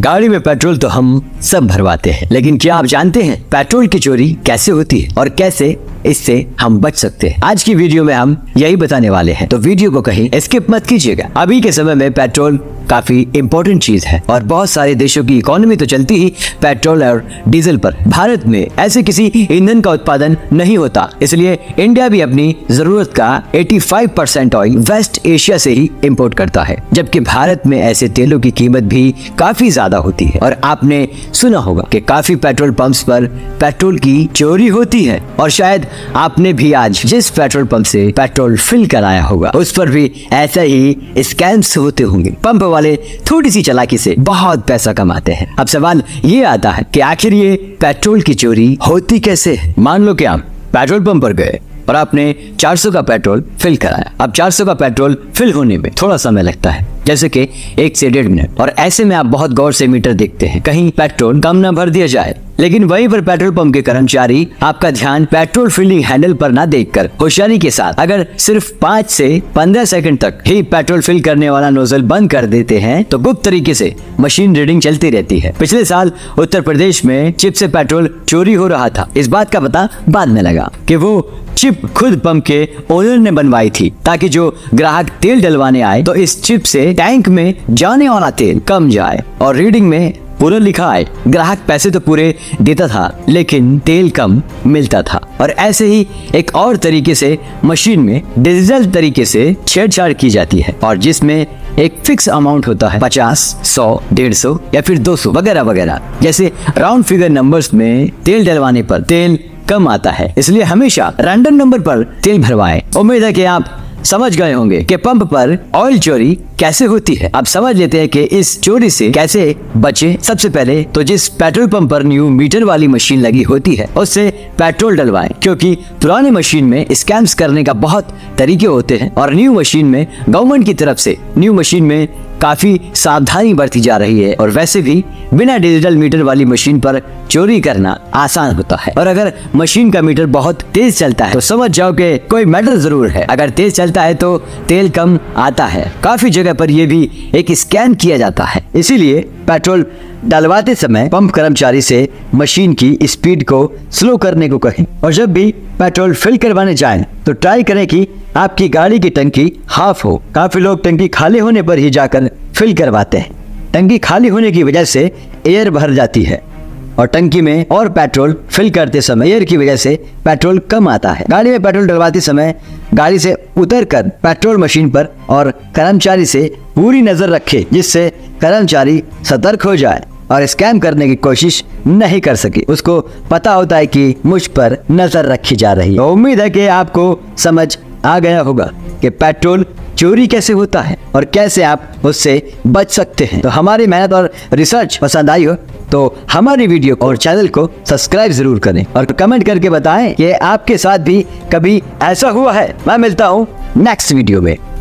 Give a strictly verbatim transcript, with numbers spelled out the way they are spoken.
गाड़ी में पेट्रोल तो हम सब भरवाते हैं, लेकिन क्या आप जानते हैं पेट्रोल की चोरी कैसे होती है और कैसे इससे हम बच सकते हैं? आज की वीडियो में हम यही बताने वाले हैं, तो वीडियो को कहीं स्किप मत कीजिएगा। अभी के समय में पेट्रोल काफी इंपॉर्टेंट चीज है और बहुत सारे देशों की इकोनॉमी तो चलती ही पेट्रोल और डीजल पर। भारत में ऐसे किसी ईंधन का उत्पादन नहीं होता, इसलिए इंडिया भी अपनी जरूरत का पचासी परसेंट ऑयल वेस्ट एशिया से ही इंपोर्ट करता है, जबकि भारत में ऐसे तेलों की कीमत भी काफी ज्यादा होती है। और आपने सुना होगा कि काफी पेट्रोल पंप्स पर पेट्रोल की चोरी होती है, और शायद आपने भी आज जिस पेट्रोल पंप से पेट्रोल फिल कराया होगा उस पर भी ऐसा ही स्कैम्स होते होंगे। पंप वाले थोड़ी सी चालाकी से बहुत पैसा कमाते हैं। अब सवाल ये आता है कि आखिर ये पेट्रोल की चोरी होती कैसे है? मान लो कि आप पेट्रोल पंप पर गए और आपने चार सौ का पेट्रोल फिल कराया। अब चार सौ का पेट्रोल फिल होने में थोड़ा समय लगता है, जैसे कि एक से डेढ़ मिनट, और ऐसे में आप बहुत गौर से मीटर देखते हैं कहीं पेट्रोल कम ना भर दिया जाए। लेकिन वहीं पर पेट्रोल पंप के कर्मचारी आपका ध्यान पेट्रोल फिलिंग हैंडल पर ना देखकर होशियारी के साथ अगर सिर्फ पाँच से पंद्रह सेकंड तक ही पेट्रोल फिल करने वाला नोजल बंद कर देते हैं तो गुप्त तरीके से मशीन रीडिंग चलती रहती है। पिछले साल उत्तर प्रदेश में चिप से पेट्रोल चोरी हो रहा था। इस बात का पता बाद में लगा कि वो चिप खुद पंप के ओनर ने बनवाई थी, ताकि जो ग्राहक तेल डलवाने आए तो इस चिप से टैंक में जाने वाला तेल कम जाए और रीडिंग में पूरा लिखा आए। ग्राहक पैसे तो पूरे देता था लेकिन तेल कम मिलता था। और ऐसे ही एक और तरीके से मशीन में डिजिटल तरीके से छेड़छाड़ की जाती है, और जिसमें एक फिक्स अमाउंट होता है, पचास, सौ, डेढ़ सौ या फिर दो सौ वगैरह वगैरह। जैसे राउंड फिगर नंबर्स में तेल डलवाने पर तेल कम आता है, इसलिए हमेशा रैंडम नंबर पर तेल भरवाएं। उम्मीद है कि आप समझ गए होंगे कि पंप पर ऑयल चोरी कैसे होती है। अब समझ लेते हैं कि इस चोरी से कैसे बचे। सबसे पहले तो जिस पेट्रोल पंप पर न्यू मीटर वाली मशीन लगी होती है उससे पेट्रोल डलवाएं, क्योंकि पुराने मशीन में स्कैम्स करने का बहुत तरीके होते हैं और न्यू मशीन में गवर्नमेंट की तरफ से न्यू मशीन में काफी सावधानी बरती जा रही है। और वैसे भी बिना डिजिटल मीटर वाली मशीन पर चोरी करना आसान होता है। और अगर मशीन का मीटर बहुत तेज चलता है तो समझ जाओ कि कोई मैटर जरूर है। अगर तेज चलता है तो तेल कम आता है। काफी जगह पर यह भी एक स्कैम किया जाता है, इसीलिए पेट्रोल डलवाते समय पंप कर्मचारी से मशीन की स्पीड को स्लो करने को कहें। और जब भी पेट्रोल फिल करवाने जाएं तो ट्राई करें कि आपकी गाड़ी की टंकी हाफ हो। काफी लोग टंकी खाली होने पर ही जाकर फिल करवाते हैं। टंकी खाली होने की वजह से एयर भर जाती है और टंकी में और पेट्रोल फिल करते समय एयर की वजह से पेट्रोल कम आता है। गाड़ी में पेट्रोल डलवाते समय गाड़ी से उतरकर पेट्रोल मशीन पर और कर्मचारी से पूरी नजर रखें, जिससे कर्मचारी सतर्क हो जाए और स्कैम करने की कोशिश नहीं कर सके। उसको पता होता है कि मुझ पर नजर रखी जा रही है। तो उम्मीद है कि आपको समझ आ गया होगा कि पेट्रोल चोरी कैसे होता है और कैसे आप उससे बच सकते हैं। तो हमारी मेहनत और रिसर्च पसंद आई हो तो हमारी वीडियो और चैनल को सब्सक्राइब जरूर करें और कमेंट करके बताएं कि आपके साथ भी कभी ऐसा हुआ है। मैं मिलता हूँ नेक्स्ट वीडियो में।